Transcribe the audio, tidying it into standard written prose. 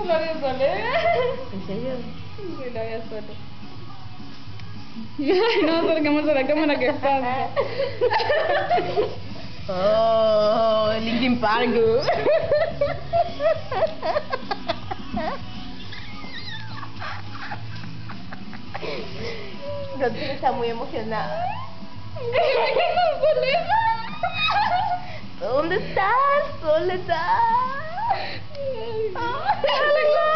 Lo había solo. ¿En serio? Sí, lo había solo. Ay, no acercamos a la cámara que pasa. Oh, Linkin Park. Rodrigo está muy emocionado. ¿Dónde estás, Soledad?